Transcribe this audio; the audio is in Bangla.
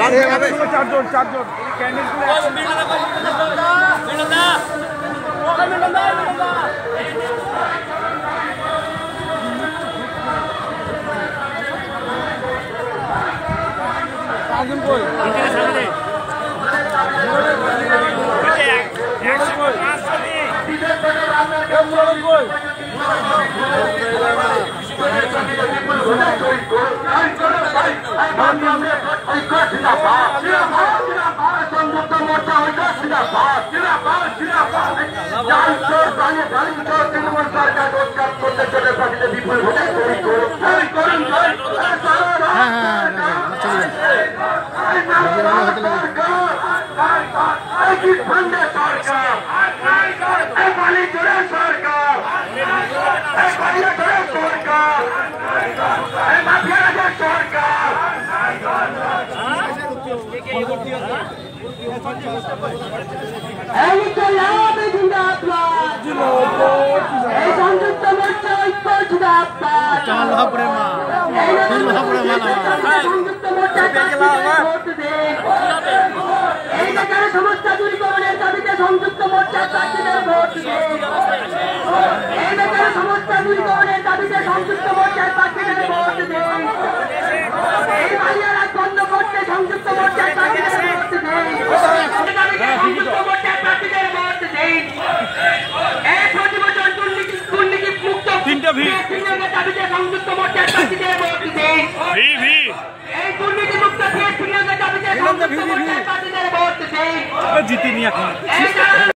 চারজন সমস্যা দূরীকরণের দাবিতে সংযুক্ত মোর্চার প্রার্থীদের ভোট দিন। এই বেকার সমস্যা দূরীকরণের দাবিতে সংযুক্ত মোর্চার প্রার্থীদের ভোট দিন। এই বালিয়ারাজ বন্ধ করতে সংযুক্ত মোর্চার প্রার্থীদের ভোট দিন। সংযুক্ত মোর্চার প্রার্থীদের ভোট দিন। এই প্রতিবছর দুর্নীতি মুক্ত দাবিতে সংযুক্ত মোর্চার প্রার্থীদের ভোট দিন। এই দুর্নীতি মুক্ত দাবিতে সংযুক্ত মোর্চার প্রার্থীদের ভোট দিন। জিতিনি এখন।